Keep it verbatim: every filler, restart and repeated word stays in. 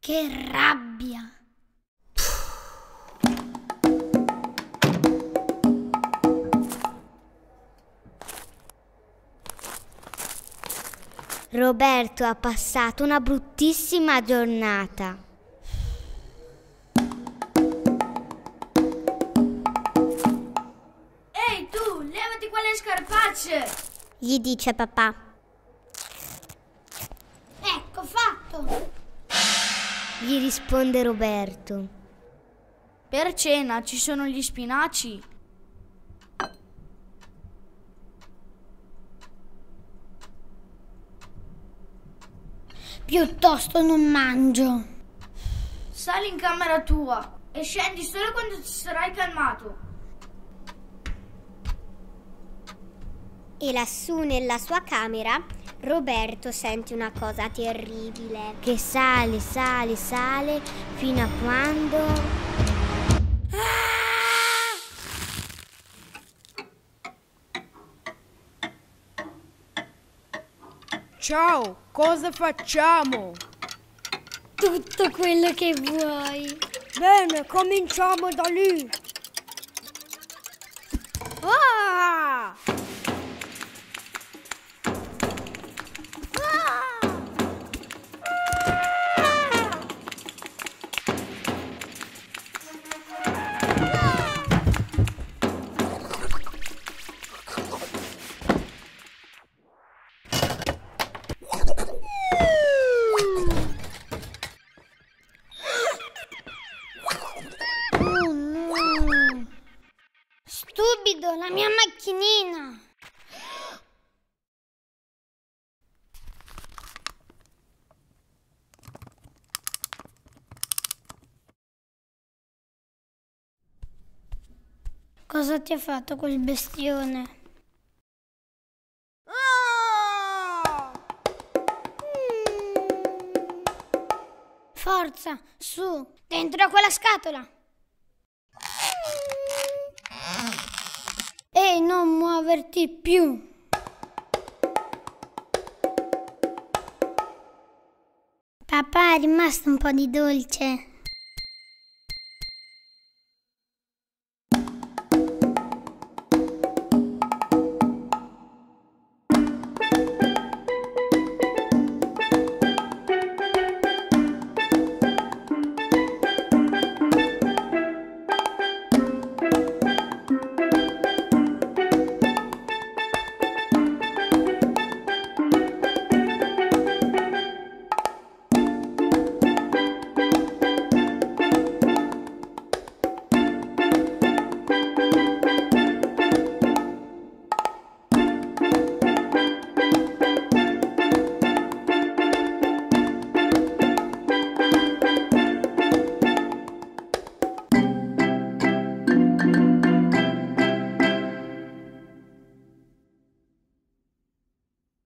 Che rabbia! Roberto ha passato una bruttissima giornata. Ehi tu, levati quelle scarpacce! Gli dice papà. Ecco fatto! Gli risponde Roberto. Per cena ci sono gli spinaci. Piuttosto non mangio. Sali in camera tua e scendi solo quando ti sarai calmato. E lassù nella sua camera Roberto sente una cosa terribile che sale, sale, sale fino a quando... Ciao, cosa facciamo? Tutto quello che vuoi. Bene, cominciamo da lì. Ah! Oh no! Stupido, la mia macchinina! Cosa ti ha fatto quel bestione? Forza, su, dentro a quella scatola! E non muoverti più! Papà, è rimasto un po' di dolce.